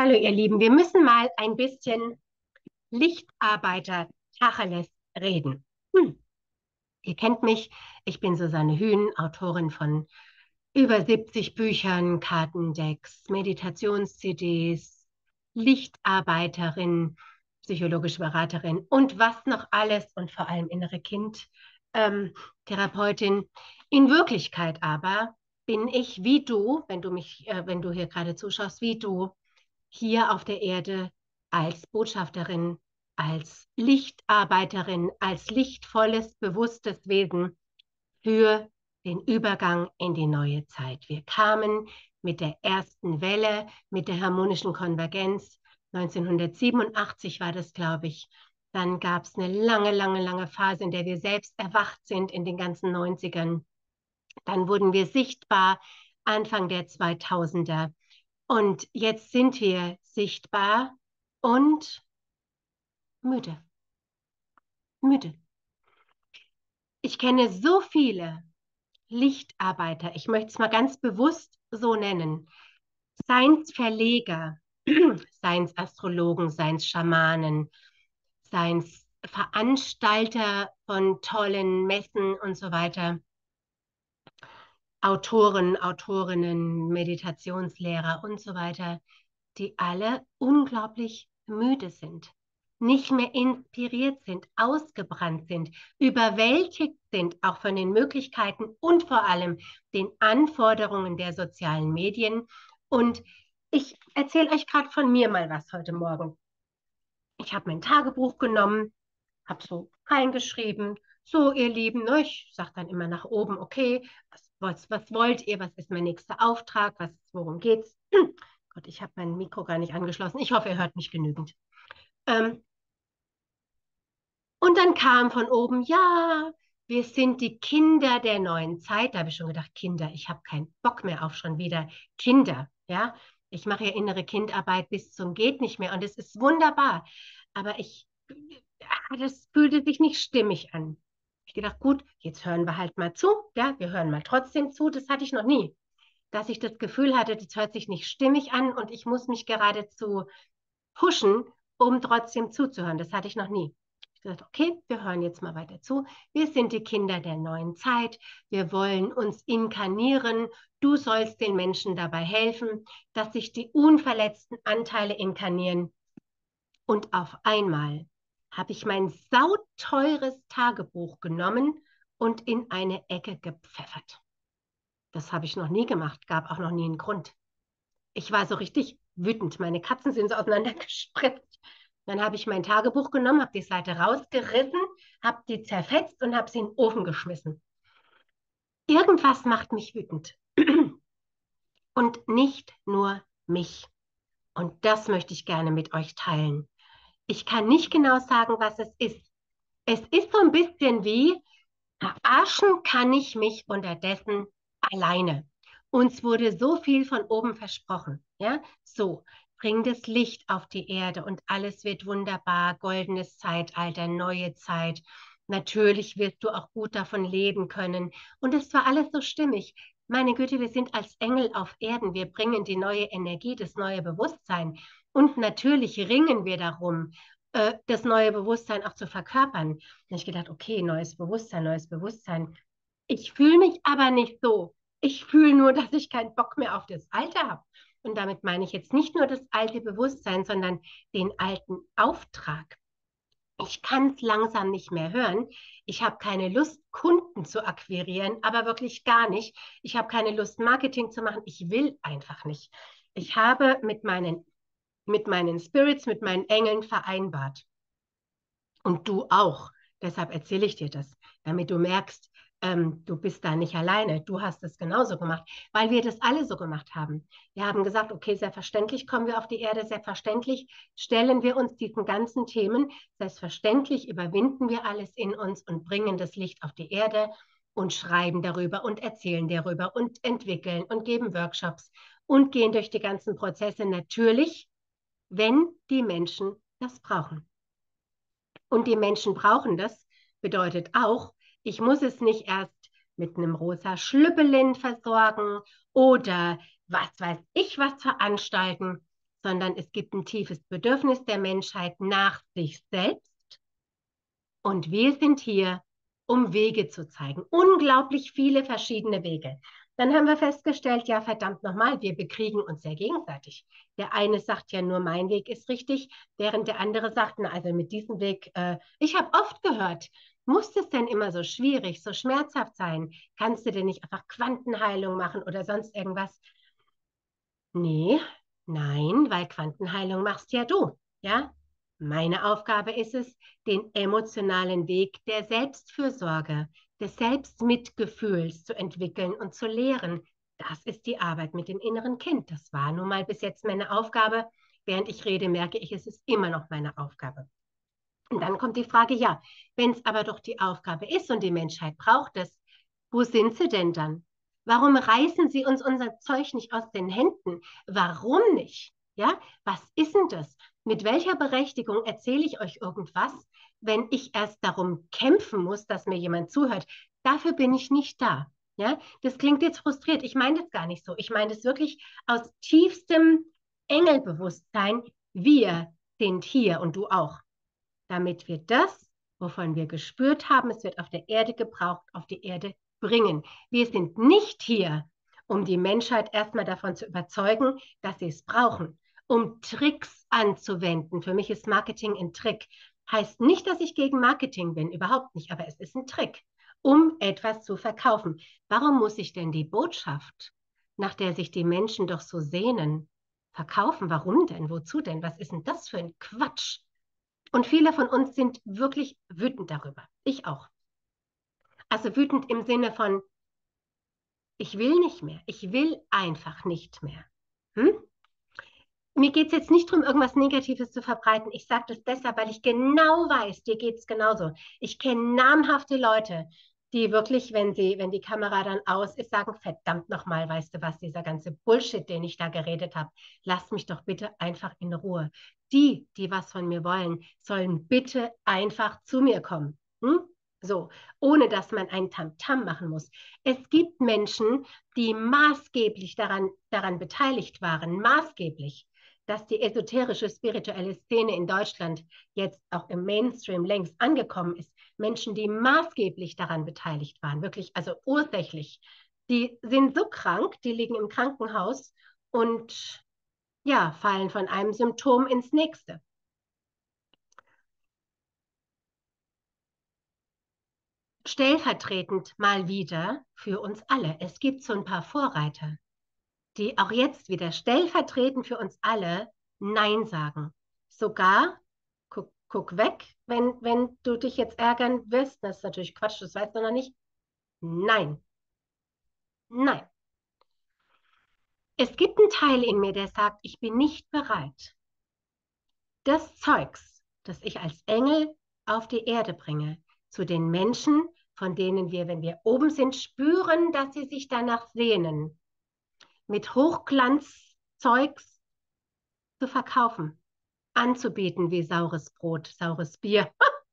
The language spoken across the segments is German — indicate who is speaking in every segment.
Speaker 1: Hallo ihr Lieben, wir müssen mal ein bisschen Lichtarbeiter Tacheles reden. Ihr kennt mich, ich bin Susanne Hühn, Autorin von über 70 Büchern, Kartendecks, Meditations-CDs, Lichtarbeiterin, psychologische Beraterin und was noch alles und vor allem innere Kind-Therapeutin. In Wirklichkeit aber bin ich wie du, wenn du hier gerade zuschaust, wie du hier auf der Erde als Botschafterin, als Lichtarbeiterin, als lichtvolles, bewusstes Wesen für den Übergang in die neue Zeit. Wir kamen mit der ersten Welle, mit der harmonischen Konvergenz. 1987 war das, glaube ich. Dann gab es eine lange, lange, lange Phase, in der wir selbst erwacht sind in den ganzen 90ern. Dann wurden wir sichtbar Anfang der 2000er. Und jetzt sind wir sichtbar und müde. Müde. Ich kenne so viele Lichtarbeiter, ich möchte es mal ganz bewusst so nennen, seien es Verleger, seien es Astrologen, seien es Schamanen, seien es Veranstalter von tollen Messen und so weiter, Autoren, Autorinnen, Meditationslehrer und so weiter, die alle unglaublich müde sind, nicht mehr inspiriert sind, ausgebrannt sind, überwältigt sind, auch von den Möglichkeiten und vor allem den Anforderungen der sozialen Medien. Und ich erzähle euch gerade von mir mal was heute Morgen. Ich habe mein Tagebuch genommen, habe so reingeschrieben, so ihr Lieben, ne, ich sage dann immer nach oben, okay, was wollt ihr, was ist mein nächster Auftrag, worum geht's? Gott, ich habe mein Mikro gar nicht angeschlossen. Ich hoffe, ihr hört mich genügend. Ähm, und dann kam von oben, ja, wir sind die Kinder der neuen Zeit. Da habe ich schon gedacht, Kinder, ich habe keinen Bock mehr auf schon wieder Kinder. Ja, ich mache ja innere Kindarbeit bis zum geht nicht mehr und es ist wunderbar. Aber das fühlte sich nicht stimmig an. Ich gedacht, gut, jetzt hören wir halt mal zu. Ja, wir hören mal trotzdem zu. Das hatte ich noch nie, dass ich das Gefühl hatte, das hört sich nicht stimmig an und ich muss mich geradezu pushen, um trotzdem zuzuhören. Das hatte ich noch nie. Ich gesagt, okay, wir hören jetzt mal weiter zu. Wir sind die Kinder der neuen Zeit. Wir wollen uns inkarnieren. Du sollst den Menschen dabei helfen, dass sich die unverletzten Anteile inkarnieren. Und auf einmal habe ich mein sauteures Tagebuch genommen und in eine Ecke gepfeffert. Das habe ich noch nie gemacht, gab auch noch nie einen Grund. Ich war so richtig wütend. Meine Katzen sind so auseinandergespritzt. Dann habe ich mein Tagebuch genommen, habe die Seite rausgerissen, habe die zerfetzt und habe sie in den Ofen geschmissen. Irgendwas macht mich wütend. Und nicht nur mich. Und das möchte ich gerne mit euch teilen. Ich kann nicht genau sagen, was es ist. Es ist so ein bisschen wie, verarschen kann ich mich unterdessen alleine. Uns wurde so viel von oben versprochen. Ja, so, bring das Licht auf die Erde und alles wird wunderbar. Goldenes Zeitalter, neue Zeit. Natürlich wirst du auch gut davon leben können. Und es war alles so stimmig. Meine Güte, wir sind als Engel auf Erden. Wir bringen die neue Energie, das neue Bewusstsein. Und natürlich ringen wir darum, das neue Bewusstsein auch zu verkörpern. Da habe ich gedacht, okay, neues Bewusstsein, neues Bewusstsein. Ich fühle mich aber nicht so. Ich fühle nur, dass ich keinen Bock mehr auf das Alte habe. Und damit meine ich jetzt nicht nur das alte Bewusstsein, sondern den alten Auftrag. Ich kann es langsam nicht mehr hören. Ich habe keine Lust, Kunden zu akquirieren, aber wirklich gar nicht. Ich habe keine Lust, Marketing zu machen. Ich will einfach nicht. Ich habe mit meinen Spirits, mit meinen Engeln vereinbart. Und du auch. Deshalb erzähle ich dir das, damit du merkst, du bist da nicht alleine. Du hast es genauso gemacht, weil wir das alle so gemacht haben. Wir haben gesagt, okay, selbstverständlich kommen wir auf die Erde, selbstverständlich stellen wir uns diesen ganzen Themen, selbstverständlich überwinden wir alles in uns und bringen das Licht auf die Erde und schreiben darüber und erzählen darüber und entwickeln und geben Workshops und gehen durch die ganzen Prozesse natürlich, wenn die Menschen das brauchen. Und die Menschen brauchen das, bedeutet auch, ich muss es nicht erst mit einem rosa Schlüppelin versorgen oder was weiß ich was veranstalten, sondern es gibt ein tiefes Bedürfnis der Menschheit nach sich selbst. Und wir sind hier, um Wege zu zeigen. Unglaublich viele verschiedene Wege. Dann haben wir festgestellt, ja, verdammt nochmal, wir bekriegen uns ja gegenseitig. Der eine sagt ja nur, mein Weg ist richtig, während der andere sagt, na, also mit diesem Weg, ich habe oft gehört, muss es denn immer so schwierig, so schmerzhaft sein? Kannst du denn nicht einfach Quantenheilung machen oder sonst irgendwas? Nee, nein, weil Quantenheilung machst ja du, ja? Meine Aufgabe ist es, den emotionalen Weg der Selbstfürsorge, des Selbstmitgefühls zu entwickeln und zu lehren. Das ist die Arbeit mit dem inneren Kind. Das war nun mal bis jetzt meine Aufgabe. Während ich rede, merke ich, es ist immer noch meine Aufgabe. Und dann kommt die Frage, ja, wenn es aber doch die Aufgabe ist und die Menschheit braucht es, wo sind sie denn dann? Warum reißen sie uns unser Zeug nicht aus den Händen? Warum nicht? Ja, was ist denn das? Mit welcher Berechtigung erzähle ich euch irgendwas, wenn ich erst darum kämpfen muss, dass mir jemand zuhört? Dafür bin ich nicht da. Ja, das klingt jetzt frustriert. Ich meine das gar nicht so. Ich meine das wirklich aus tiefstem Engelbewusstsein. Wir sind hier und du auch, damit wir das, wovon wir gespürt haben, es wird auf der Erde gebraucht, auf die Erde bringen. Wir sind nicht hier, um die Menschheit erstmal davon zu überzeugen, dass sie es brauchen, um Tricks anzuwenden. Für mich ist Marketing ein Trick. Heißt nicht, dass ich gegen Marketing bin, überhaupt nicht, aber es ist ein Trick, um etwas zu verkaufen. Warum muss ich denn die Botschaft, nach der sich die Menschen doch so sehnen, verkaufen? Warum denn? Wozu denn? Was ist denn das für ein Quatsch? Und viele von uns sind wirklich wütend darüber. Ich auch. Also wütend im Sinne von, ich will nicht mehr. Ich will einfach nicht mehr. Hm? Mir geht es jetzt nicht darum, irgendwas Negatives zu verbreiten. Ich sage das deshalb, weil ich genau weiß, dir geht es genauso. Ich kenne namhafte Leute, die wirklich, wenn die Kamera dann aus ist, sagen, verdammt nochmal, weißt du was, dieser ganze Bullshit, den ich da geredet habe, lasst mich doch bitte einfach in Ruhe. Die was von mir wollen, sollen bitte einfach zu mir kommen. Hm? So, ohne dass man ein Tamtam machen muss. Es gibt Menschen, die maßgeblich daran beteiligt waren, maßgeblich, dass die esoterische spirituelle Szene in Deutschland jetzt auch im Mainstream längst angekommen ist. Menschen, die maßgeblich daran beteiligt waren, wirklich, also ursächlich, die sind so krank, die liegen im Krankenhaus und ja, fallen von einem Symptom ins nächste. Stellvertretend mal wieder für uns alle. Es gibt so ein paar Vorreiter, die auch jetzt wieder stellvertretend für uns alle Nein sagen. Sogar, guck weg, wenn du dich jetzt ärgern wirst. Das ist natürlich Quatsch, das weißt du noch nicht. Nein, nein. Es gibt einen Teil in mir, der sagt, ich bin nicht bereit, das Zeugs, das ich als Engel auf die Erde bringe, zu den Menschen, von denen wir, wenn wir oben sind, spüren, dass sie sich danach sehnen, mit Hochglanzzeugs zu verkaufen, anzubieten wie saures Brot, saures Bier.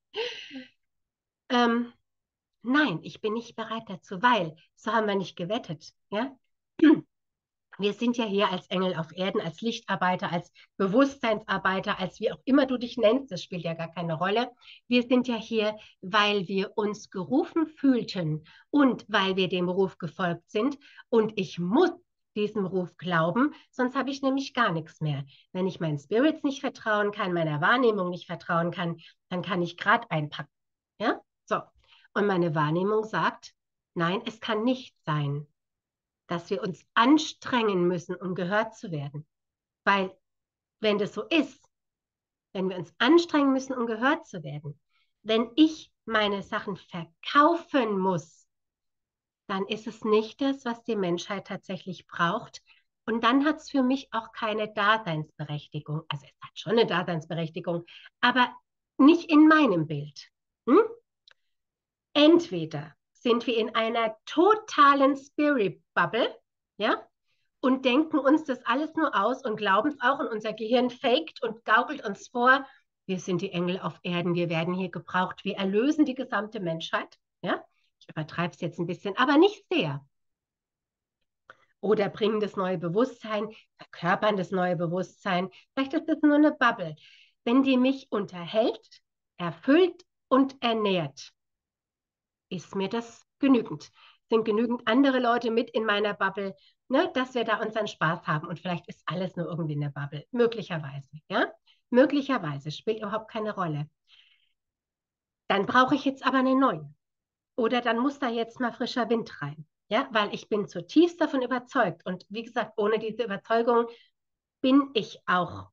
Speaker 1: ähm, nein, ich bin nicht bereit dazu, weil so haben wir nicht gewettet. Ja? Wir sind ja hier als Engel auf Erden, als Lichtarbeiter, als Bewusstseinsarbeiter, als wie auch immer du dich nennst, das spielt ja gar keine Rolle. Wir sind ja hier, weil wir uns gerufen fühlten und weil wir dem Ruf gefolgt sind. Und ich muss diesem Ruf glauben, sonst habe ich nämlich gar nichts mehr. Wenn ich meinen Spirits nicht vertrauen kann, meiner Wahrnehmung nicht vertrauen kann, dann kann ich gerade einpacken. Ja, so. Und meine Wahrnehmung sagt, nein, es kann nicht sein, dass wir uns anstrengen müssen, um gehört zu werden. Weil wenn das so ist, wenn wir uns anstrengen müssen, um gehört zu werden, wenn ich meine Sachen verkaufen muss, dann ist es nicht das, was die Menschheit tatsächlich braucht. Und dann hat es für mich auch keine Daseinsberechtigung. Also es hat schon eine Daseinsberechtigung, aber nicht in meinem Bild. Hm? Entweder sind wir in einer totalen Spirit-Bubble, ja, und denken uns das alles nur aus und glauben es auch und unser Gehirn faked und gaukelt uns vor, wir sind die Engel auf Erden, wir werden hier gebraucht, wir erlösen die gesamte Menschheit. Ja? Ich übertreibe es jetzt ein bisschen, aber nicht sehr. oder bringen das neue Bewusstsein, verkörpern das neue Bewusstsein. Vielleicht ist es nur eine Bubble. Wenn die mich unterhält, erfüllt und ernährt, ist mir das genügend. Sind genügend andere Leute mit in meiner Bubble, ne, dass wir da unseren Spaß haben. Und vielleicht ist alles nur irgendwie in der Bubble. Möglicherweise, ja? Möglicherweise, spielt überhaupt keine Rolle. Dann brauche ich jetzt aber eine neue. Oder dann muss da jetzt mal frischer Wind rein. Ja, weil ich bin zutiefst davon überzeugt. Und wie gesagt, ohne diese Überzeugung bin ich auch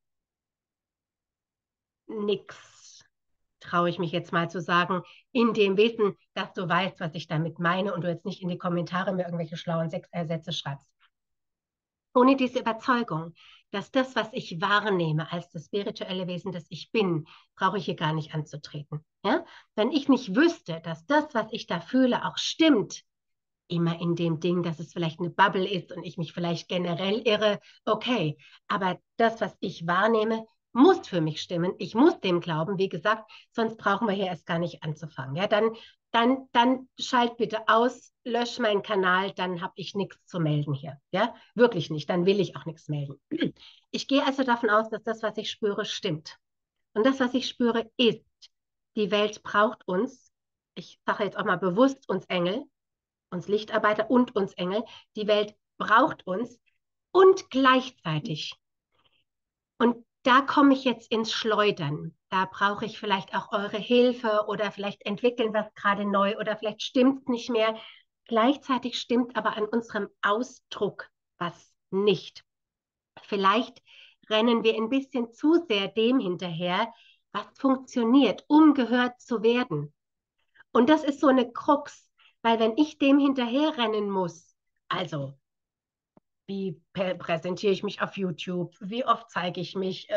Speaker 1: nix, traue ich mich jetzt mal zu sagen, in dem Wissen, dass du weißt, was ich damit meine und du jetzt nicht in die Kommentare mir irgendwelche schlauen Sätze schreibst. Ohne diese Überzeugung, dass das, was ich wahrnehme als das spirituelle Wesen, das ich bin, brauche ich hier gar nicht anzutreten. Ja? Wenn ich nicht wüsste, dass das, was ich da fühle, auch stimmt, immer in dem Ding, dass es vielleicht eine Bubble ist und ich mich vielleicht generell irre, okay. Aber das, was ich wahrnehme, muss für mich stimmen. Ich muss dem glauben, wie gesagt, sonst brauchen wir hier erst gar nicht anzufangen. Ja, dann schalt bitte aus, lösch meinen Kanal, dann habe ich nichts zu melden hier. Ja, wirklich nicht, dann will ich auch nichts melden. Ich gehe also davon aus, dass das, was ich spüre, stimmt. Und das, was ich spüre, ist, die Welt braucht uns. Ich sage jetzt auch mal bewusst uns Engel, uns Lichtarbeiter und uns Engel. Die Welt braucht uns und gleichzeitig. Und da komme ich jetzt ins Schleudern. Da brauche ich vielleicht auch eure Hilfe oder vielleicht entwickeln wir es gerade neu oder vielleicht stimmt es nicht mehr. Gleichzeitig stimmt aber an unserem Ausdruck was nicht. Vielleicht rennen wir ein bisschen zu sehr dem hinterher, was funktioniert, um gehört zu werden. Und das ist so eine Krux, weil wenn ich dem hinterherrennen muss, also wie präsentiere ich mich auf YouTube, wie oft zeige ich mich,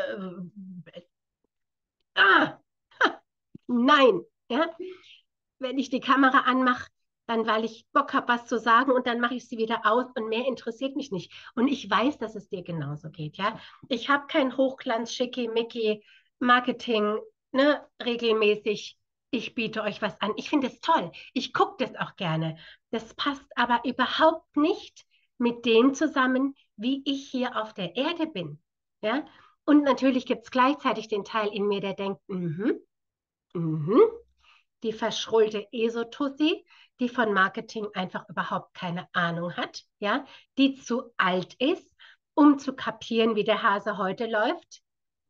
Speaker 1: ah, nein, ja, wenn ich die Kamera anmache, dann weil ich Bock habe, was zu sagen und dann mache ich sie wieder aus und mehr interessiert mich nicht. Und ich weiß, dass es dir genauso geht, ja. Ich habe kein Hochglanz, Schickimicki, Marketing, ne, regelmäßig. Ich biete euch was an. Ich finde es toll. Ich gucke das auch gerne. Das passt aber überhaupt nicht mit dem zusammen, wie ich hier auf der Erde bin, ja. Und natürlich gibt es gleichzeitig den Teil in mir, der denkt, die verschrullte Esotussi, die von Marketing einfach überhaupt keine Ahnung hat, ja, die zu alt ist, um zu kapieren, wie der Hase heute läuft.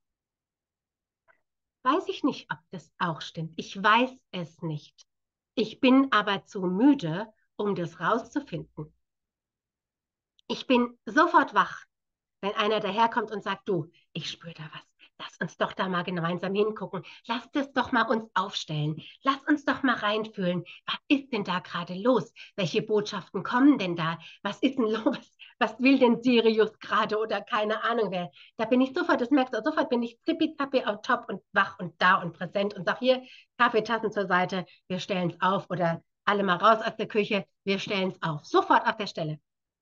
Speaker 1: Weiß ich nicht, ob das auch stimmt. Ich weiß es nicht. Ich bin aber zu müde, um das rauszufinden. Ich bin sofort wach, wenn einer daherkommt und sagt, du, ich spüre da was. Lass uns doch da mal gemeinsam hingucken. Lass das doch mal uns aufstellen. Lass uns doch mal reinfühlen. Was ist denn da gerade los? Welche Botschaften kommen denn da? Was ist denn los? Was will denn Sirius gerade oder keine Ahnung wer? Da bin ich sofort, das merkst du, sofort bin ich zippizappi auf top und wach und da und präsent und sag hier, Kaffeetassen zur Seite, wir stellen es auf oder alle mal raus aus der Küche, wir stellen es auf. Sofort auf der Stelle.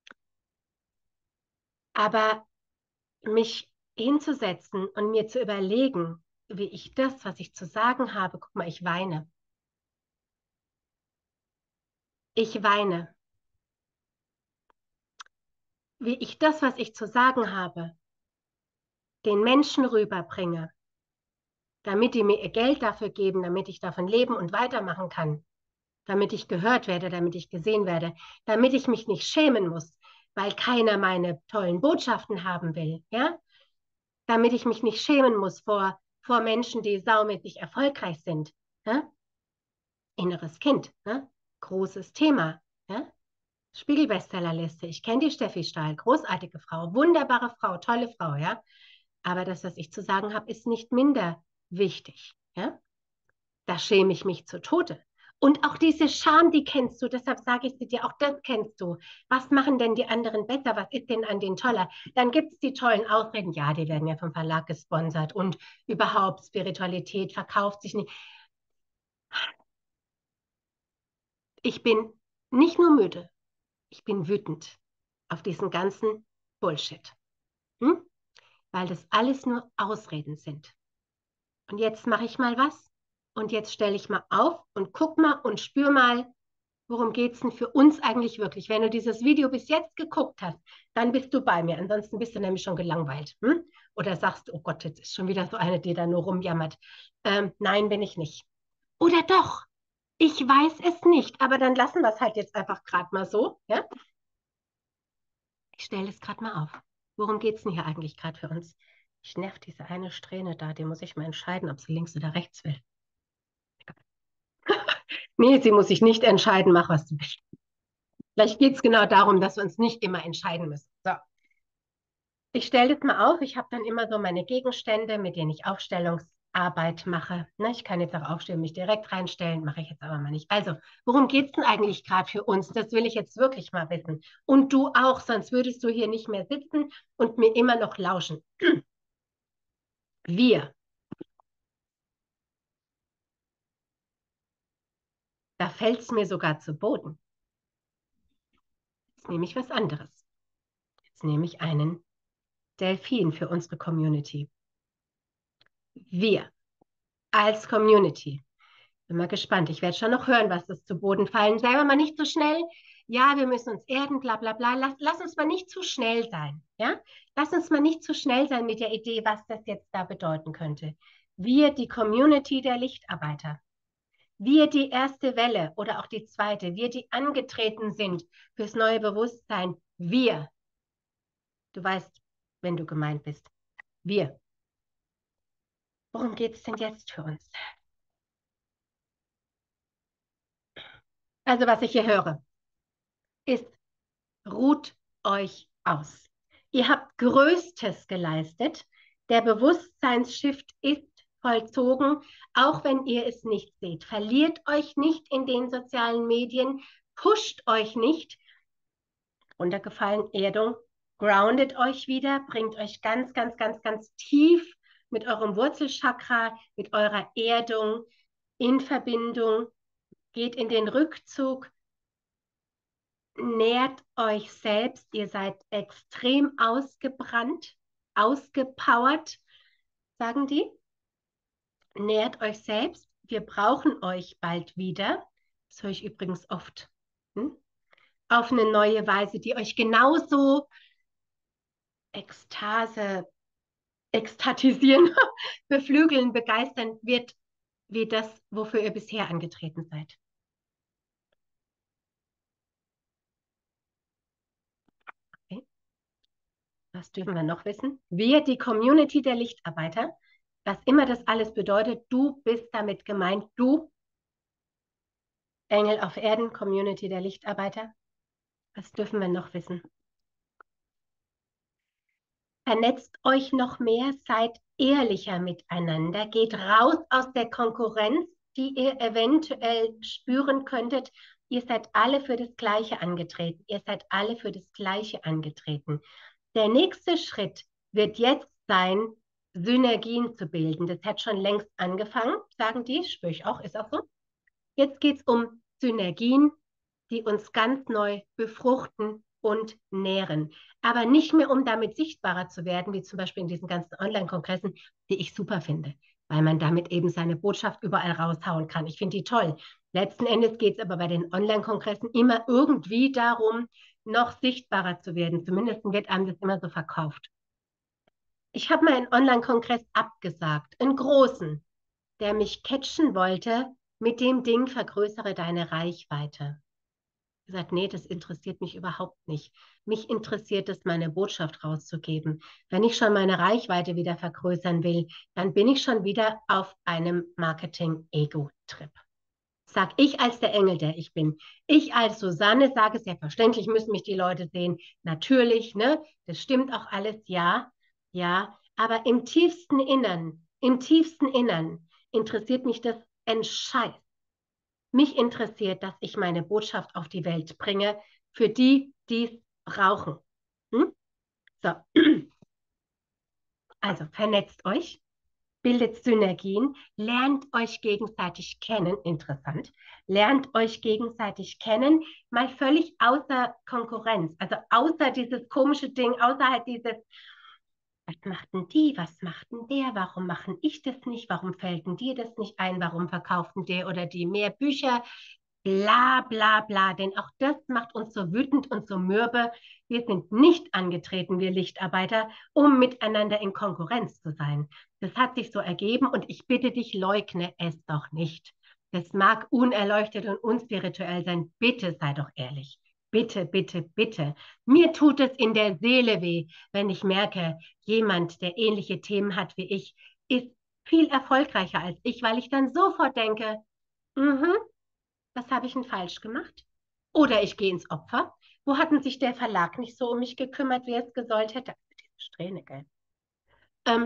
Speaker 1: Aber mich hinzusetzen und mir zu überlegen, wie ich das, was ich zu sagen habe, guck mal, ich weine. Ich weine. Wie ich das, was ich zu sagen habe, den Menschen rüberbringe, damit die mir ihr Geld dafür geben, damit ich davon leben und weitermachen kann, damit ich gehört werde, damit ich gesehen werde, damit ich mich nicht schämen muss, weil keiner meine tollen Botschaften haben will, ja? Damit ich mich nicht schämen muss vor Menschen, die saumäßig erfolgreich sind, ja? Inneres Kind, ne? Großes Thema. Ja? Spiegel-Bestsellerliste. Ich kenne die Steffi Stahl, großartige Frau, wunderbare Frau, tolle Frau, ja. Aber das, was ich zu sagen habe, ist nicht minder wichtig. Ja? Da schäme ich mich zu Tode. Und auch diese Scham, die kennst du, deshalb sage ich sie dir, auch das kennst du. Was machen denn die anderen besser? Was ist denn an denen toller? Dann gibt es die tollen Ausreden, ja, die werden ja vom Verlag gesponsert und überhaupt Spiritualität verkauft sich nicht. Ich bin nicht nur müde, ich bin wütend auf diesen ganzen Bullshit. Hm? Weil das alles nur Ausreden sind. Und jetzt mache ich mal was und jetzt stelle ich mal auf und guck mal und spür mal, worum geht es denn für uns eigentlich wirklich? Wenn du dieses Video bis jetzt geguckt hast, dann bist du bei mir. Ansonsten bist du nämlich schon gelangweilt. Hm? Oder sagst, oh Gott, jetzt ist schon wieder so eine, die da nur rumjammert. Nein, bin ich nicht. Oder doch? Ich weiß es nicht, aber dann lassen wir es halt jetzt einfach gerade mal so. Ja? Ich stelle es gerade mal auf. Worum geht es denn hier eigentlich gerade für uns? Ich nervt diese eine Strähne da, die muss ich mal entscheiden, ob sie links oder rechts will. Nee, sie muss sich nicht entscheiden, mach was du willst. Vielleicht geht es genau darum, dass wir uns nicht immer entscheiden müssen. So, ich stelle das mal auf. Ich habe dann immer so meine Gegenstände, mit denen ich Aufstellungsarbeit mache. Ne, ich kann jetzt auch aufstellen, mich direkt reinstellen, mache ich jetzt aber mal nicht. Also, worum geht es denn eigentlich gerade für uns? Das will ich jetzt wirklich mal wissen. Und du auch, sonst würdest du hier nicht mehr sitzen und mir immer noch lauschen. Wir, da fällt es mir sogar zu Boden. Jetzt nehme ich was anderes. Jetzt nehme ich einen Delfin für unsere Community. Wir als Community. Bin mal gespannt. Ich werde schon noch hören, was das zu Boden fallen. Selber mal nicht so schnell. Ja, wir müssen uns erden, bla bla bla. Lass uns mal nicht zu schnell sein. Ja? Lass uns mal nicht zu schnell sein mit der Idee, was das jetzt da bedeuten könnte. Wir, die Community der Lichtarbeiter. Wir, die erste Welle oder auch die zweite. Wir, die angetreten sind fürs neue Bewusstsein. Wir. Du weißt, wenn du gemeint bist. Wir. Worum geht es denn jetzt für uns? Also, was ich hier höre, ist, ruht euch aus. Ihr habt Größtes geleistet. Der Bewusstseinsshift ist vollzogen, auch wenn ihr es nicht seht. Verliert euch nicht in den sozialen Medien, pusht euch nicht. Runtergefallen, Erdung, groundet euch wieder, bringt euch ganz, ganz, ganz, ganz tief mit eurem Wurzelchakra, mit eurer Erdung in Verbindung. Geht in den Rückzug, nährt euch selbst. Ihr seid extrem ausgebrannt, ausgepowert, sagen die. Nährt euch selbst. Wir brauchen euch bald wieder. Das höre ich übrigens oft. Hm? Auf eine neue Weise, die euch genauso Ekstase, ekstatisieren, beflügeln, begeistern wird, wie das, wofür ihr bisher angetreten seid. Okay. Was dürfen wir noch wissen? Wir, die Community der Lichtarbeiter, was immer das alles bedeutet, du bist damit gemeint, du, Engel auf Erden, Community der Lichtarbeiter. Was dürfen wir noch wissen? Vernetzt euch noch mehr, seid ehrlicher miteinander, geht raus aus der Konkurrenz, die ihr eventuell spüren könntet. Ihr seid alle für das Gleiche angetreten. Ihr seid alle für das Gleiche angetreten. Der nächste Schritt wird jetzt sein, Synergien zu bilden. Das hat schon längst angefangen, sagen die, spüre ich auch, ist auch so. Jetzt geht es um Synergien, die uns ganz neu befruchten und nähren. Aber nicht mehr, um damit sichtbarer zu werden, wie zum Beispiel in diesen ganzen Online-Kongressen, die ich super finde, weil man damit eben seine Botschaft überall raushauen kann. Ich finde die toll. Letzten Endes geht es aber bei den Online-Kongressen immer irgendwie darum, noch sichtbarer zu werden. Zumindest wird einem das immer so verkauft. Ich habe mal einen Online-Kongress abgesagt, einen großen, der mich catchen wollte, mit dem Ding vergrößere deine Reichweite. Ich habe gesagt, nee, das interessiert mich überhaupt nicht. Mich interessiert es, meine Botschaft rauszugeben. Wenn ich schon meine Reichweite wieder vergrößern will, dann bin ich schon wieder auf einem Marketing-Ego-Trip. Sag ich als der Engel, der ich bin. Ich als Susanne sage, selbstverständlich müssen mich die Leute sehen. Natürlich, ne? Das stimmt auch alles, ja, ja. Aber im tiefsten Innern interessiert mich das ein Scheiß. Mich interessiert, dass ich meine Botschaft auf die Welt bringe, für die, die es brauchen. Hm? So, also vernetzt euch, bildet Synergien, lernt euch gegenseitig kennen, interessant, lernt euch gegenseitig kennen, mal völlig außer Konkurrenz, also außer dieses komische Ding, außerhalb dieses, was macht denn die, was macht denn der, warum machen ich das nicht, warum fällt denn dir das nicht ein, warum verkauft denn der oder die mehr Bücher, bla bla bla, denn auch das macht uns so wütend und so mürbe. Wir sind nicht angetreten, wir Lichtarbeiter, um miteinander in Konkurrenz zu sein. Das hat sich so ergeben und ich bitte dich, leugne es doch nicht. Das mag unerleuchtet und unspirituell sein. Bitte sei doch ehrlich. Bitte, bitte, bitte. Mir tut es in der Seele weh, wenn ich merke, jemand, der ähnliche Themen hat wie ich, ist viel erfolgreicher als ich, weil ich dann sofort denke, mhm, was habe ich denn falsch gemacht? Oder ich gehe ins Opfer. Wo hatten sich der Verlag nicht so um mich gekümmert, wie er es gesollt hätte? Diese Strähne, gell? Ähm,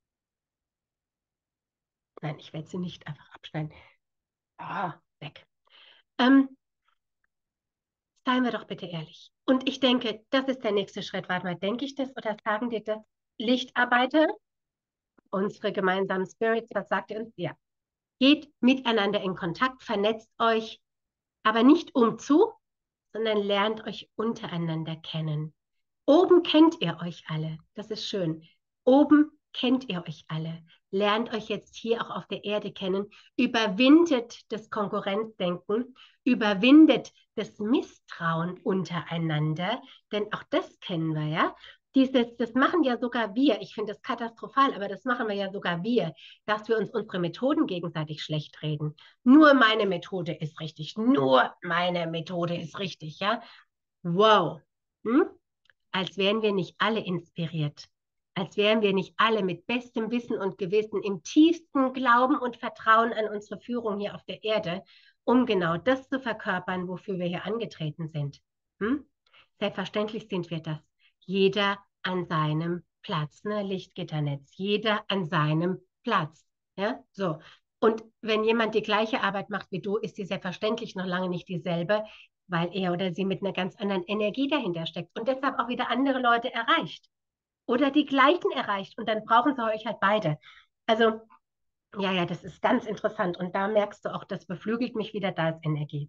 Speaker 1: nein, ich werde sie nicht einfach abschneiden. Ah, weg. Ähm, seien wir doch bitte ehrlich. Und ich denke, das ist der nächste Schritt. Warte mal, denke ich das oder sagen dir das Lichtarbeiter, unsere gemeinsamen Spirits, was sagt ihr uns? Ja. Geht miteinander in Kontakt, vernetzt euch, aber nicht um zu, sondern lernt euch untereinander kennen. Oben kennt ihr euch alle. Das ist schön. Oben kennt ihr euch alle. Lernt euch jetzt hier auch auf der Erde kennen. Überwindet das Konkurrenzdenken. Überwindet das Misstrauen untereinander. Denn auch das kennen wir, ja. Das machen ja sogar wir. Ich finde das katastrophal, aber das machen wir ja sogar wir, dass wir uns unsere Methoden gegenseitig schlecht reden. Nur meine Methode ist richtig. Nur meine Methode ist richtig, ja. Wow. Hm? Als wären wir nicht alle inspiriert, als wären wir nicht alle mit bestem Wissen und Gewissen im tiefsten Glauben und Vertrauen an unsere Führung hier auf der Erde, um genau das zu verkörpern, wofür wir hier angetreten sind. Hm? Selbstverständlich sind wir das. Jeder an seinem Platz, ne? Lichtgitternetz, jeder an seinem Platz. Ja, so. Und wenn jemand die gleiche Arbeit macht wie du, ist sie selbstverständlich noch lange nicht dieselbe, weil er oder sie mit einer ganz anderen Energie dahinter steckt und deshalb auch wieder andere Leute erreicht oder die gleichen erreicht und dann brauchen sie euch halt beide. Also, ja, ja, das ist ganz interessant und da merkst du auch, das beflügelt mich wieder, da ist Energie.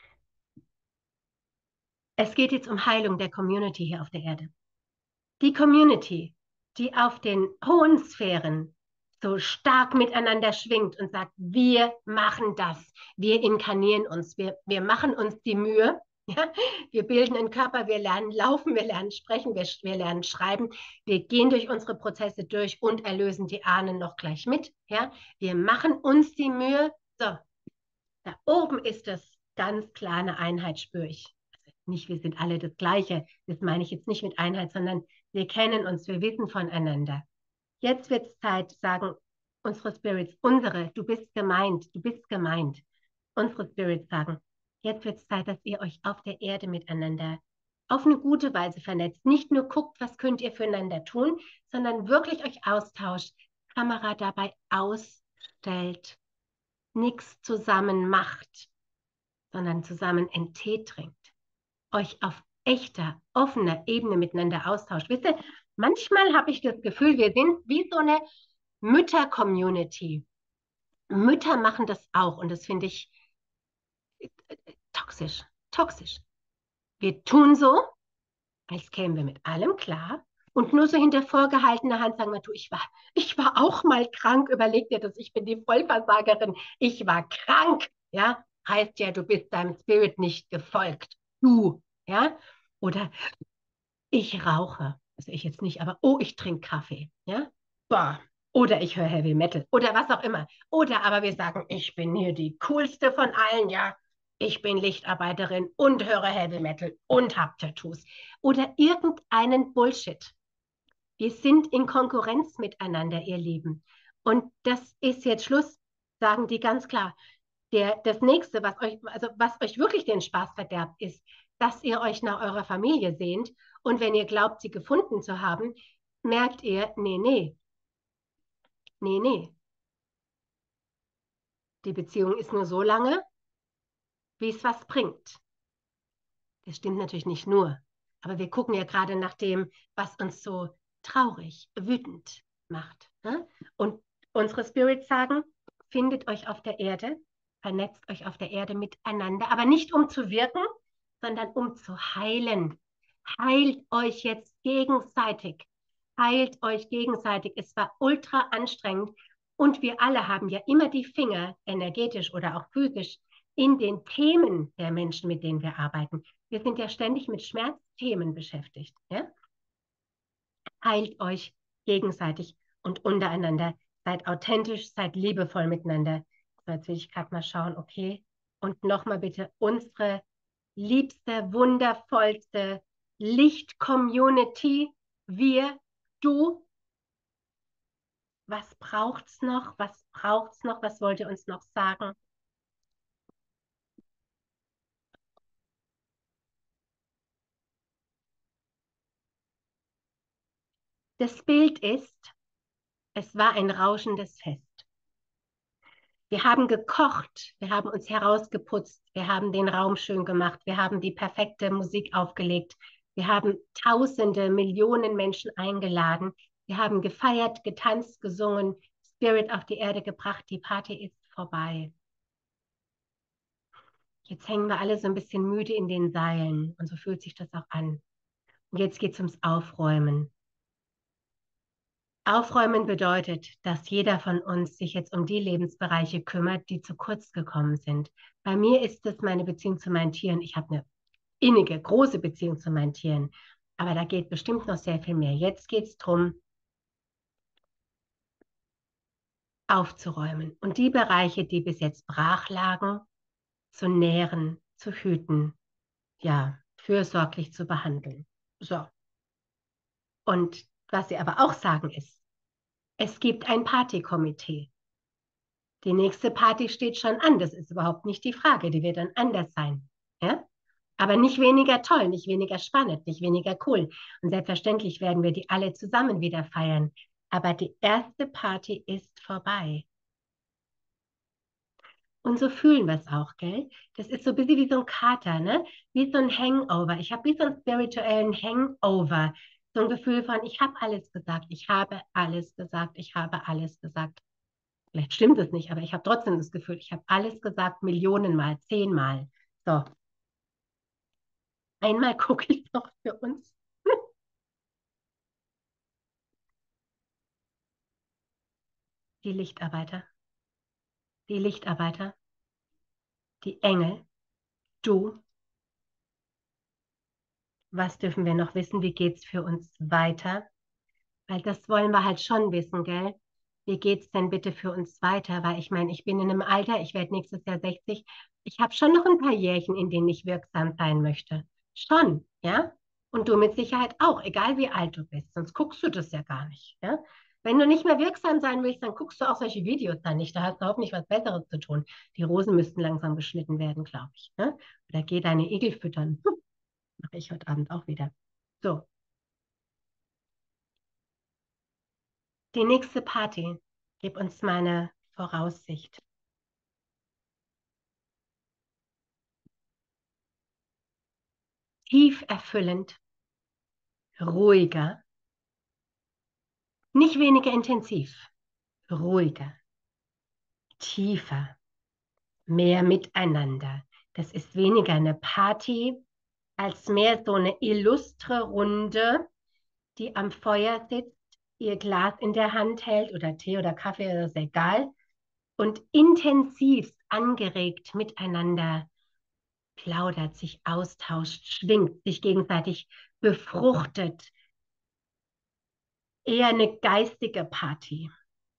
Speaker 1: Es geht jetzt um Heilung der Community hier auf der Erde. Die Community, die auf den hohen Sphären so stark miteinander schwingt und sagt, wir machen das, wir inkarnieren uns, wir machen uns die Mühe, ja? Wir bilden einen Körper, wir lernen laufen, wir lernen sprechen, wir lernen schreiben, wir gehen durch unsere Prozesse durch und erlösen die Ahnen noch gleich mit. Ja? Wir machen uns die Mühe. So, da oben ist es ganz klar eine Einheit, spüre ich. Also nicht, wir sind alle das Gleiche. Das meine ich jetzt nicht mit Einheit, sondern wir kennen uns, wir wissen voneinander. Jetzt wird es Zeit, sagen unsere Spirits, du bist gemeint, du bist gemeint. Unsere Spirits sagen, jetzt wird es Zeit, dass ihr euch auf der Erde miteinander auf eine gute Weise vernetzt. Nicht nur guckt, was könnt ihr füreinander tun, sondern wirklich euch austauscht, Kamera dabei ausstellt, nichts zusammen macht, sondern zusammen einen Tee trinkt, euch auf echter, offener Ebene miteinander austauscht. Wisst ihr, manchmal habe ich das Gefühl, wir sind wie so eine Mütter-Community. Mütter machen das auch und das finde ich toxisch, toxisch. Wir tun so, als kämen wir mit allem klar und nur so hinter vorgehaltener Hand sagen wir, du, ich war auch mal krank, überleg dir das, ich bin die Vollversagerin, ich war krank, ja, heißt ja, du bist deinem Spirit nicht gefolgt, du, ja, oder ich rauche, also ich jetzt nicht, aber oh, ich trinke Kaffee, ja, boah, oder ich höre Heavy Metal oder was auch immer, oder aber wir sagen, ich bin hier die coolste von allen, ja, ich bin Lichtarbeiterin und höre Heavy Metal und hab Tattoos oder irgendeinen Bullshit. Wir sind in Konkurrenz miteinander, ihr Lieben. Und das ist jetzt Schluss, sagen die ganz klar. Das nächste, was euch wirklich den Spaß verderbt, ist, dass ihr euch nach eurer Familie sehnt und wenn ihr glaubt, sie gefunden zu haben, merkt ihr, nee, nee, nee, nee. Die Beziehung ist nur so lange, wie es was bringt. Das stimmt natürlich nicht nur, aber wir gucken ja gerade nach dem, was uns so traurig, wütend macht. Ne? Und unsere Spirits sagen, findet euch auf der Erde, vernetzt euch auf der Erde miteinander, aber nicht um zu wirken, sondern um zu heilen. Heilt euch jetzt gegenseitig. Heilt euch gegenseitig. Es war ultra anstrengend und wir alle haben ja immer die Finger, energetisch oder auch physisch, in den Themen der Menschen, mit denen wir arbeiten. Wir sind ja ständig mit Schmerzthemen beschäftigt. Ja? Heilt euch gegenseitig und untereinander. Seid authentisch, seid liebevoll miteinander. So, jetzt will ich gerade mal schauen, okay. Und nochmal bitte unsere liebste, wundervollste Licht-Community. Wir, du. Was braucht's noch? Was braucht's noch? Was wollt ihr uns noch sagen? Das Bild ist, es war ein rauschendes Fest. Wir haben gekocht, wir haben uns herausgeputzt, wir haben den Raum schön gemacht, wir haben die perfekte Musik aufgelegt, wir haben Tausende, Millionen Menschen eingeladen, wir haben gefeiert, getanzt, gesungen, Spirit auf die Erde gebracht, die Party ist vorbei. Jetzt hängen wir alle so ein bisschen müde in den Seilen und so fühlt sich das auch an. Und jetzt geht es ums Aufräumen. Aufräumen bedeutet, dass jeder von uns sich jetzt um die Lebensbereiche kümmert, die zu kurz gekommen sind. Bei mir ist es meine Beziehung zu meinen Tieren. Ich habe eine innige, große Beziehung zu meinen Tieren. Aber da geht bestimmt noch sehr viel mehr. Jetzt geht es darum, aufzuräumen und die Bereiche, die bis jetzt brach lagen, zu nähren, zu hüten, ja, fürsorglich zu behandeln. So. Und was sie aber auch sagen ist, es gibt ein Partykomitee. Die nächste Party steht schon an. Das ist überhaupt nicht die Frage. Die wird dann anders sein. Ja? Aber nicht weniger toll, nicht weniger spannend, nicht weniger cool. Und selbstverständlich werden wir die alle zusammen wieder feiern. Aber die erste Party ist vorbei. Und so fühlen wir es auch, gell? Das ist so ein bisschen wie so ein Kater, ne? Wie so ein Hangover. Ich habe wie so einen spirituellen Hangover. So ein Gefühl von, ich habe alles gesagt, ich habe alles gesagt, ich habe alles gesagt. Vielleicht stimmt es nicht, aber ich habe trotzdem das Gefühl, ich habe alles gesagt, Millionenmal, 10-mal. So, einmal gucke ich noch für uns. Die Lichtarbeiter, die Lichtarbeiter, die Engel, du. Was dürfen wir noch wissen? Wie geht es für uns weiter? Weil das wollen wir halt schon wissen, gell? Wie geht es denn bitte für uns weiter? Weil ich meine, ich bin in einem Alter, ich werde nächstes Jahr 60. Ich habe schon noch ein paar Jährchen, in denen ich wirksam sein möchte. Schon, ja? Und du mit Sicherheit auch, egal wie alt du bist. Sonst guckst du das ja gar nicht, ja? Wenn du nicht mehr wirksam sein willst, dann guckst du auch solche Videos dann nicht. Da hast du hoffentlich was Besseres zu tun. Die Rosen müssten langsam geschnitten werden, glaube ich. Ne? Oder geh deine Igel füttern. Mache ich heute Abend auch wieder. So, die nächste Party. Gib uns meine Voraussicht. Tief erfüllend, ruhiger, nicht weniger intensiv, ruhiger, tiefer, mehr miteinander. Das ist weniger eine Party, als mehr so eine illustre Runde, die am Feuer sitzt, ihr Glas in der Hand hält oder Tee oder Kaffee, das ist egal, und intensivst angeregt miteinander plaudert, sich austauscht, schwingt, sich gegenseitig befruchtet. Eher eine geistige Party.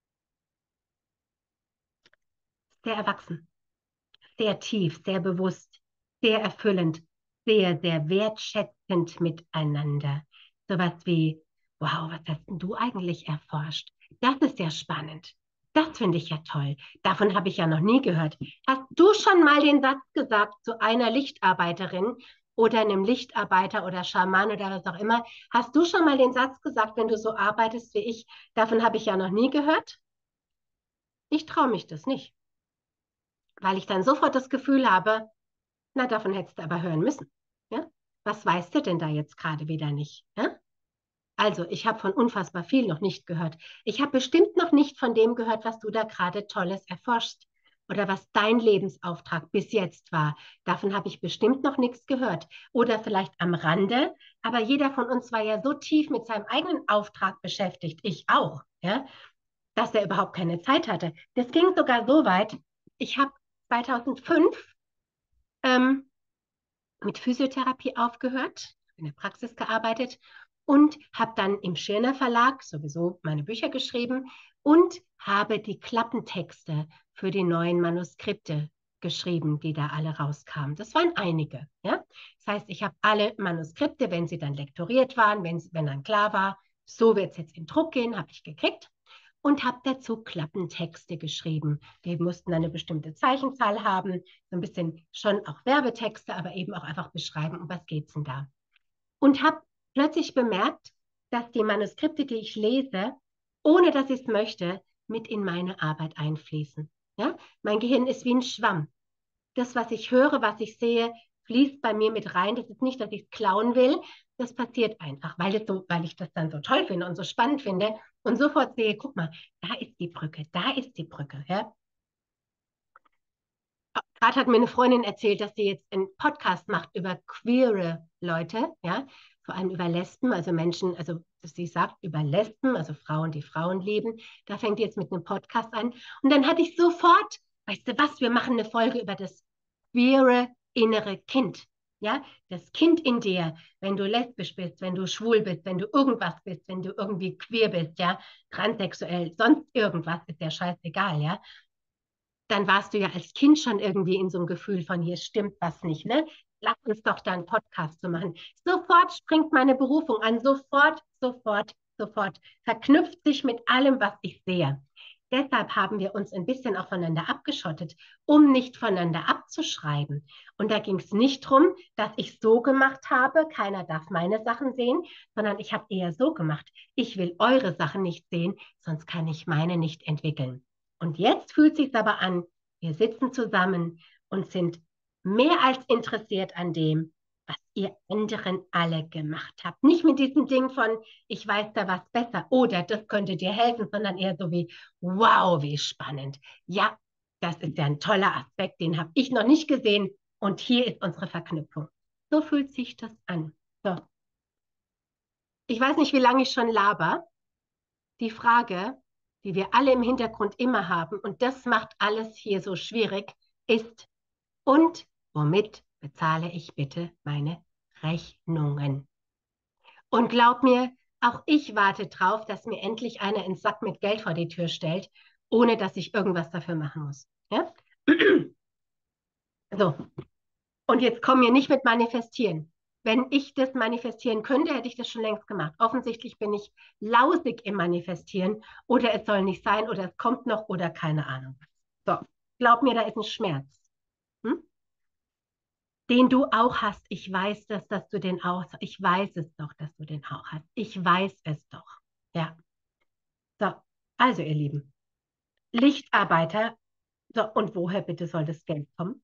Speaker 1: Sehr erwachsen, sehr tief, sehr bewusst, sehr erfüllend, sehr, sehr wertschätzend miteinander. Sowas wie, wow, was hast denn du eigentlich erforscht? Das ist ja spannend. Das finde ich ja toll. Davon habe ich ja noch nie gehört. Hast du schon mal den Satz gesagt zu einer Lichtarbeiterin oder einem Lichtarbeiter oder Schaman oder was auch immer? Hast du schon mal den Satz gesagt, wenn du so arbeitest wie ich? Davon habe ich ja noch nie gehört. Ich traue mich das nicht, weil ich dann sofort das Gefühl habe, na, davon hättest du aber hören müssen. Ja? Was weißt du denn da jetzt gerade wieder nicht? Ja? Also, ich habe von unfassbar viel noch nicht gehört. Ich habe bestimmt noch nicht von dem gehört, was du da gerade Tolles erforschst oder was dein Lebensauftrag bis jetzt war. Davon habe ich bestimmt noch nichts gehört. Oder vielleicht am Rande, aber jeder von uns war ja so tief mit seinem eigenen Auftrag beschäftigt, ich auch, ja, dass er überhaupt keine Zeit hatte. Das ging sogar so weit, ich habe 2005 mit Physiotherapie aufgehört, in der Praxis gearbeitet und habe dann im Schirner Verlag sowieso meine Bücher geschrieben und habe die Klappentexte für die neuen Manuskripte geschrieben, die da alle rauskamen. Das waren einige. Ja? Das heißt, ich habe alle Manuskripte, wenn sie dann lektoriert waren, wenn dann klar war, so wird es jetzt in Druck gehen, habe ich gekriegt und habe dazu Klappentexte geschrieben. Die mussten eine bestimmte Zeichenzahl haben, so ein bisschen schon auch Werbetexte, aber eben auch einfach beschreiben, um was geht es denn da. Und habe plötzlich bemerkt, dass die Manuskripte, die ich lese, ohne dass ich es möchte, mit in meine Arbeit einfließen. Ja? Mein Gehirn ist wie ein Schwamm. Das, was ich höre, was ich sehe, fließt bei mir mit rein. Das ist nicht, dass ich es klauen will. Das passiert einfach, weil ich das dann so toll finde und so spannend finde und sofort sehe, guck mal, da ist die Brücke, da ist die Brücke. Ja? Gerade hat mir eine Freundin erzählt, dass sie jetzt einen Podcast macht über queere Leute, ja, vor allem über Lesben, also Menschen, also sie sagt über Lesben, also Frauen, die Frauen lieben. Da fängt die jetzt mit einem Podcast an. Und dann hatte ich sofort, weißt du was, wir machen eine Folge über das queere innere Kind. Ja, das Kind in dir, wenn du lesbisch bist, wenn du schwul bist, wenn du irgendwas bist, wenn du irgendwie queer bist, ja, transsexuell, sonst irgendwas, ist ja scheißegal, ja, dann warst du ja als Kind schon irgendwie in so einem Gefühl von, hier stimmt was nicht, ne? Lass uns doch da einen Podcast zu machen. Sofort springt meine Berufung an, sofort, sofort, sofort. Verknüpft sich mit allem, was ich sehe. Deshalb haben wir uns ein bisschen auch voneinander abgeschottet, um nicht voneinander abzuschreiben. Und da ging es nicht darum, dass ich so gemacht habe, keiner darf meine Sachen sehen, sondern ich habe eher so gemacht. Ich will eure Sachen nicht sehen, sonst kann ich meine nicht entwickeln. Und jetzt fühlt sich aber an, wir sitzen zusammen und sind mehr als interessiert an dem, was ihr anderen alle gemacht habt. Nicht mit diesem Ding von, ich weiß da was besser oder das könnte dir helfen, sondern eher so wie, wow, wie spannend. Ja, das ist ja ein toller Aspekt, den habe ich noch nicht gesehen und hier ist unsere Verknüpfung. So fühlt sich das an. So. Ich weiß nicht, wie lange ich schon laber. Die Frage, die wir alle im Hintergrund immer haben, und das macht alles hier so schwierig, ist, und womit bezahle ich bitte meine Rechnungen? Und glaub mir, auch ich warte drauf, dass mir endlich einer einen Sack mit Geld vor die Tür stellt, ohne dass ich irgendwas dafür machen muss. Ja? So, und jetzt komm mir nicht mit manifestieren. Wenn ich das manifestieren könnte, hätte ich das schon längst gemacht. Offensichtlich bin ich lausig im Manifestieren oder es soll nicht sein oder es kommt noch oder keine Ahnung. So, glaub mir, da ist ein Schmerz, hm? Den du auch hast. Ich weiß das, dass du den auch hast. Ich weiß es doch, dass du den auch hast. Ich weiß es doch. Ja. So, also ihr Lieben, Lichtarbeiter. So, und woher bitte soll das Geld kommen?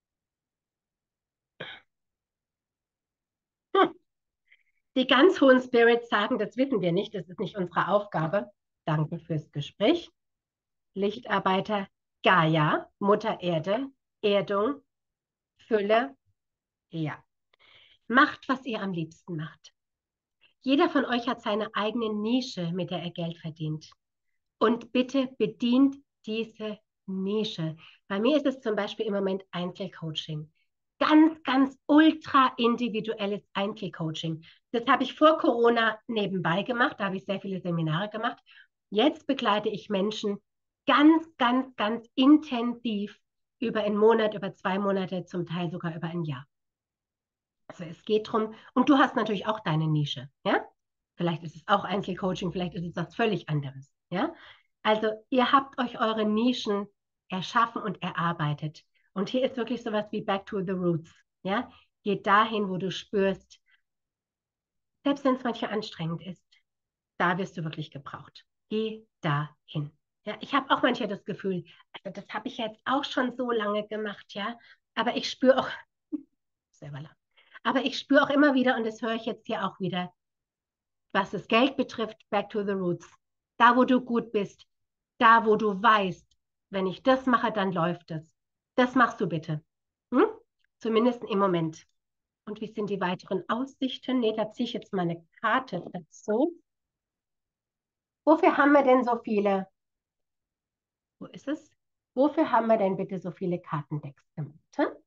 Speaker 1: Hm. Die ganz hohen Spirits sagen, das wissen wir nicht, das ist nicht unsere Aufgabe. Danke fürs Gespräch. Lichtarbeiter Gaia, Mutter Erde, Erdung, Fülle, ja. Macht, was ihr am liebsten macht. Jeder von euch hat seine eigene Nische, mit der er Geld verdient. Und bitte bedient diese Nische. Bei mir ist es zum Beispiel im Moment Einzelcoaching. Ganz, ganz ultra individuelles Einzelcoaching. Das habe ich vor Corona nebenbei gemacht. Da habe ich sehr viele Seminare gemacht. Jetzt begleite ich Menschen ganz, ganz, ganz intensiv über einen Monat, über 2 Monate, zum Teil sogar über ein Jahr. Also es geht darum, und du hast natürlich auch deine Nische, ja? Vielleicht ist es auch Einzelcoaching, vielleicht ist es was völlig anderes, ja? Also ihr habt euch eure Nischen erschaffen und erarbeitet. Und hier ist wirklich sowas wie Back to the Roots, ja? Geh dahin, wo du spürst, selbst wenn es manchmal anstrengend ist, da wirst du wirklich gebraucht. Geh dahin. Ja, ich habe auch manchmal das Gefühl, also das habe ich jetzt auch schon so lange gemacht, ja, aber ich spüre auch, selber lang, aber ich spüre auch immer wieder, und das höre ich jetzt hier auch wieder, was das Geld betrifft, back to the roots. Da, wo du gut bist, da, wo du weißt, wenn ich das mache, dann läuft es. Das machst du bitte. Hm? Zumindest im Moment. Und wie sind die weiteren Aussichten? Nee, da ziehe ich jetzt mal eine Karte dazu. Wofür haben wir denn so viele? Wo ist es? Wofür haben wir denn bitte so viele Kartendecks gemacht? Hm?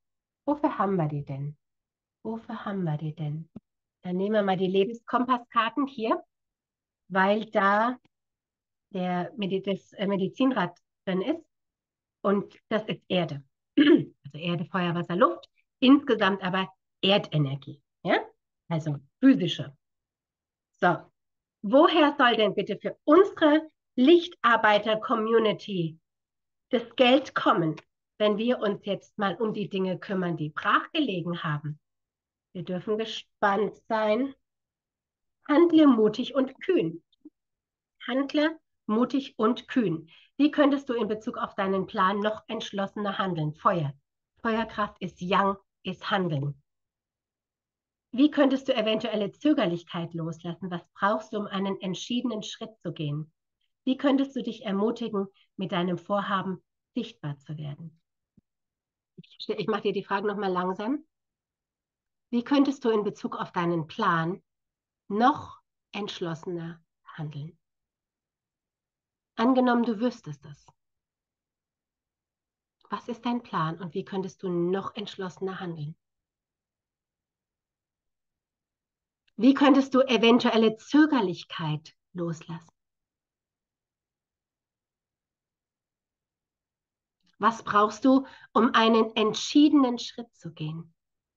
Speaker 1: Wofür haben wir die denn? Wofür haben wir die denn? Dann nehmen wir mal die Lebenskompasskarten hier, weil da das Medizinrad drin ist. Und das ist Erde. Also Erde, Feuer, Wasser, Luft. Insgesamt aber Erdenergie. Ja? Also physische. So, woher soll denn bitte für unsere Lichtarbeiter-Community das Geld kommen, wenn wir uns jetzt mal um die Dinge kümmern, die brachgelegen haben? Wir dürfen gespannt sein. Handle mutig und kühn. Handle mutig und kühn. Wie könntest du in Bezug auf deinen Plan noch entschlossener handeln? Feuer. Feuerkraft ist Yang, ist Handeln. Wie könntest du eventuelle Zögerlichkeit loslassen? Was brauchst du, um einen entschiedenen Schritt zu gehen? Wie könntest du dich ermutigen, mit deinem Vorhaben sichtbar zu werden? Ich mache dir die Frage nochmal langsam. Wie könntest du in Bezug auf deinen Plan noch entschlossener handeln? Angenommen, du wüsstest es. Was ist dein Plan und wie könntest du noch entschlossener handeln? Wie könntest du eventuelle Zögerlichkeit loslassen? Was brauchst du, um einen entschiedenen Schritt zu gehen?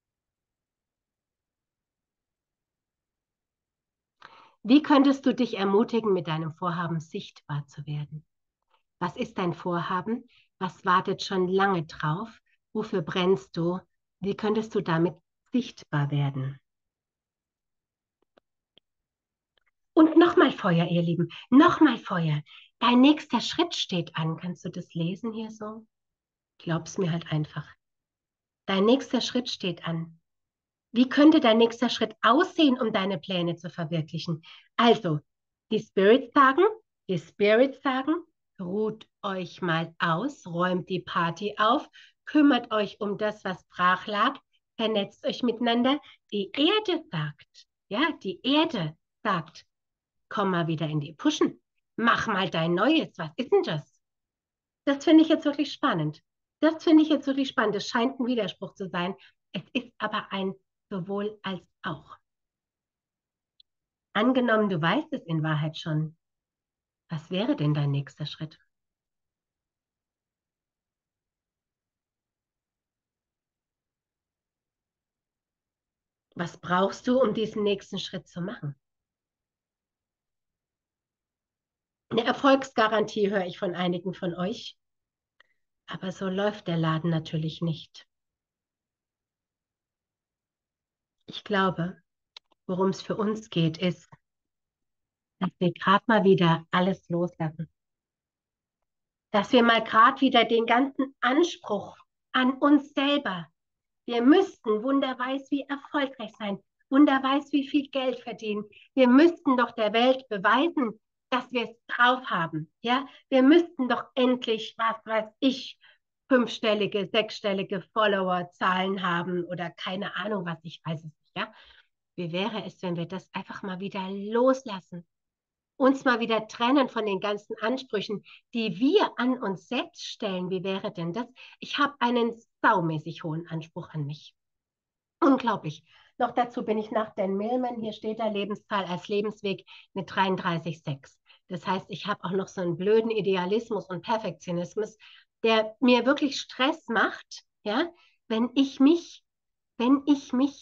Speaker 1: Wie könntest du dich ermutigen, mit deinem Vorhaben sichtbar zu werden? Was ist dein Vorhaben? Was wartet schon lange drauf? Wofür brennst du? Wie könntest du damit sichtbar werden? Und nochmal Feuer, ihr Lieben. Nochmal Feuer. Dein nächster Schritt steht an. Kannst du das lesen hier so? Glaub's mir halt einfach. Dein nächster Schritt steht an. Wie könnte dein nächster Schritt aussehen, um deine Pläne zu verwirklichen? Also, die Spirits sagen, ruht euch mal aus, räumt die Party auf, kümmert euch um das, was brach lag, vernetzt euch miteinander. Die Erde sagt, ja, die Erde sagt, komm mal wieder in die Puschen. Mach mal dein Neues. Was ist denn das? Das finde ich jetzt wirklich spannend. Das finde ich jetzt wirklich spannend. Es scheint ein Widerspruch zu sein. Es ist aber ein sowohl als auch. Angenommen, du weißt es in Wahrheit schon. Was wäre denn dein nächster Schritt? Was brauchst du, um diesen nächsten Schritt zu machen? Eine Erfolgsgarantie höre ich von einigen von euch. Aber so läuft der Laden natürlich nicht. Ich glaube, worum es für uns geht, ist, dass wir gerade mal wieder alles loslassen. Dass wir mal gerade wieder den ganzen Anspruch an uns selber, wir müssten, Wunder weiß, wie erfolgreich sein, Wunder weiß, wie viel Geld verdienen. Wir müssten doch der Welt beweisen, dass wir es drauf haben. Ja, wir müssten doch endlich, was weiß ich, fünfstellige, sechsstellige Followerzahlen haben oder keine Ahnung was, ich weiß es nicht. Ja, wie wäre es, wenn wir das einfach mal wieder loslassen? Uns mal wieder trennen von den ganzen Ansprüchen, die wir an uns selbst stellen. Wie wäre denn das? Ich habe einen saumäßig hohen Anspruch an mich. Unglaublich. Noch dazu bin ich nach Dan Millman, hier steht da Lebenszahl als Lebensweg mit 33,6. Das heißt, ich habe auch noch so einen blöden Idealismus und Perfektionismus, der mir wirklich Stress macht, ja, wenn ich mich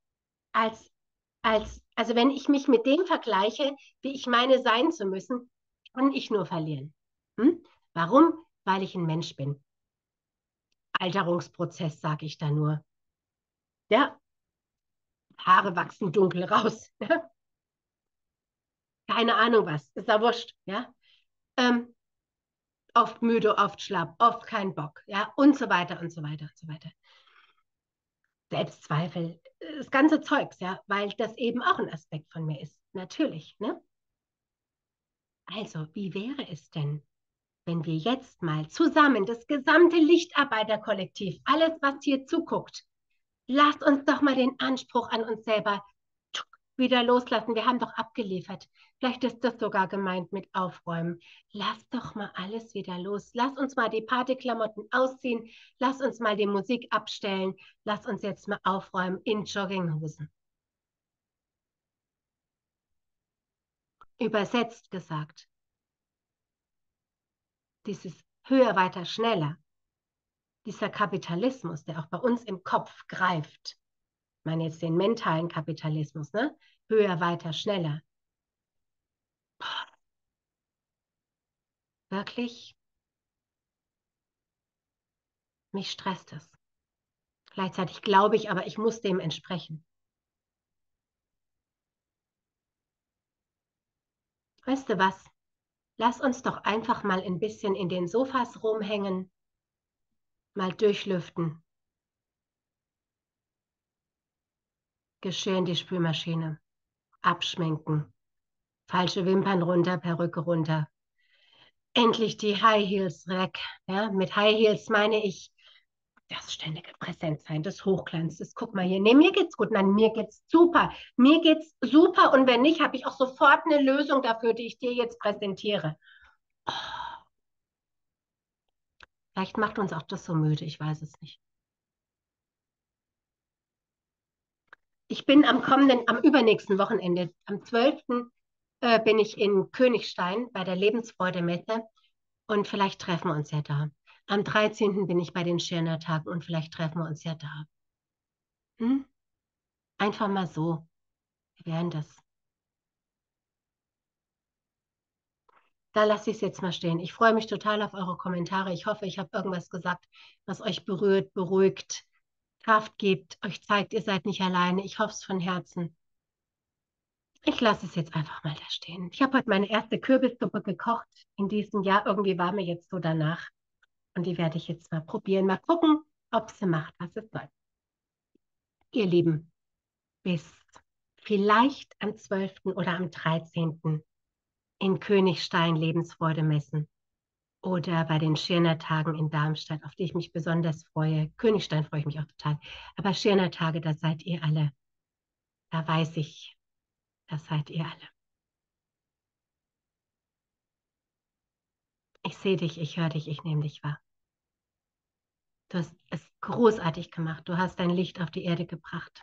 Speaker 1: also wenn ich mich mit dem vergleiche, wie ich meine sein zu müssen, kann ich nur verlieren. Hm? Warum? Weil ich ein Mensch bin. Alterungsprozess, sage ich da nur. Ja, Haare wachsen dunkel raus. Ja? Keine Ahnung was, ist ja wurscht. Ja? Ähm, oft müde, oft schlapp, oft kein Bock. Ja? Und so weiter und so weiter und so weiter. Selbstzweifel, das ganze Zeugs, ja, weil das eben auch ein Aspekt von mir ist. Natürlich. Ne? Also, wie wäre es denn, wenn wir jetzt mal zusammen, das gesamte Lichtarbeiterkollektiv, alles, was hier zuguckt, lasst uns doch mal den Anspruch an uns selber wieder loslassen. Wir haben doch abgeliefert. Vielleicht ist das sogar gemeint mit aufräumen. Lass doch mal alles wieder los. Lass uns mal die Partyklamotten ausziehen. Lass uns mal die Musik abstellen. Lass uns jetzt mal aufräumen in Jogginghosen. Übersetzt gesagt, dieses höher, weiter, schneller, dieser Kapitalismus, der auch bei uns im Kopf greift, ich meine jetzt den mentalen Kapitalismus, ne? Höher, weiter, schneller. Wirklich, mich stresst es. Gleichzeitig glaube ich, aber ich muss dem entsprechen. Weißt du was? Lass uns doch einfach mal ein bisschen in den Sofas rumhängen, mal durchlüften, Geschirr in die Spülmaschine, abschminken, falsche Wimpern runter, Perücke runter. Endlich die High Heels weg. Ja, mit High Heels meine ich das ständige Präsentsein, das Hochglanz, das guck mal hier. Nee, mir geht's gut. Nein, mir geht's super. Mir geht's super. Und wenn nicht, habe ich auch sofort eine Lösung dafür, die ich dir jetzt präsentiere. Oh, vielleicht macht uns auch das so müde. Ich weiß es nicht. Ich bin am übernächsten Wochenende, am 12. Bin ich in Königstein bei der Lebensfreude-Messe und vielleicht treffen wir uns ja da. Am 13. bin ich bei den Schirner Tagen und vielleicht treffen wir uns ja da. Hm? Einfach mal so. Wir werden das. Da lasse ich es jetzt mal stehen. Ich freue mich total auf eure Kommentare. Ich hoffe, ich habe irgendwas gesagt, was euch berührt, beruhigt, Kraft gibt, euch zeigt, ihr seid nicht alleine. Ich hoffe es von Herzen. Ich lasse es jetzt einfach mal da stehen. Ich habe heute meine erste Kürbissuppe gekocht in diesem Jahr. Irgendwie war mir jetzt so danach. Und die werde ich jetzt mal probieren. Mal gucken, ob sie macht, was es soll. Ihr Lieben, bis vielleicht am 12. oder am 13. in Königstein Lebensfreude messen oder bei den Schirner Tagen in Darmstadt, auf die ich mich besonders freue. Königstein freue ich mich auch total. Aber Schirner Tage, da seid ihr alle. Da weiß ich, da seid ihr alle. Ich sehe dich, ich höre dich, ich nehme dich wahr. Du hast es großartig gemacht. Du hast dein Licht auf die Erde gebracht.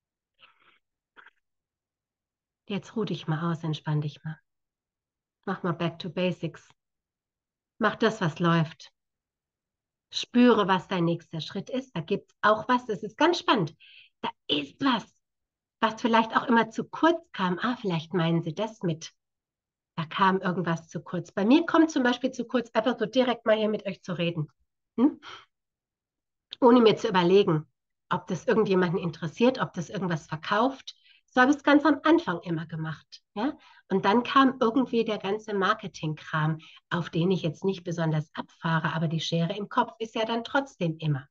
Speaker 1: Jetzt ruh dich mal aus, entspann dich mal. Mach mal back to basics. Mach das, was läuft. Spüre, was dein nächster Schritt ist. Da gibt es auch was. Das ist ganz spannend. Da ist was, was vielleicht auch immer zu kurz kam. Ah, vielleicht meinen Sie das mit. Da kam irgendwas zu kurz. Bei mir kommt zum Beispiel zu kurz, einfach so direkt mal hier mit euch zu reden. Hm? Ohne mir zu überlegen, ob das irgendjemanden interessiert, ob das irgendwas verkauft. So habe ich es ganz am Anfang immer gemacht. Ja? Und dann kam irgendwie der ganze Marketingkram, auf den ich jetzt nicht besonders abfahre, aber die Schere im Kopf ist ja dann trotzdem immer.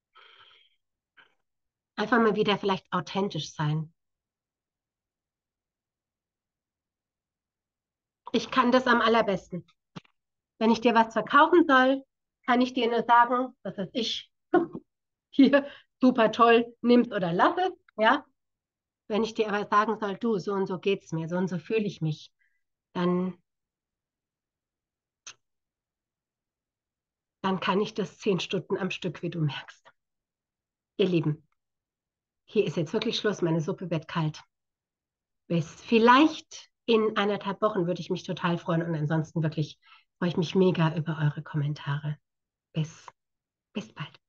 Speaker 1: Einfach mal wieder vielleicht authentisch sein. Ich kann das am allerbesten. Wenn ich dir was verkaufen soll, kann ich dir nur sagen, das ist ich. Hier, super toll, nimm's oder lass es. Ja? Wenn ich dir aber sagen soll, du, so und so geht's mir, so und so fühle ich mich, dann kann ich das 10 Stunden am Stück, wie du merkst. Ihr Lieben, hier ist jetzt wirklich Schluss. Meine Suppe wird kalt. Bis vielleicht in 1,5 Wochen würde ich mich total freuen und ansonsten wirklich freue ich mich mega über eure Kommentare. Bis, bis bald.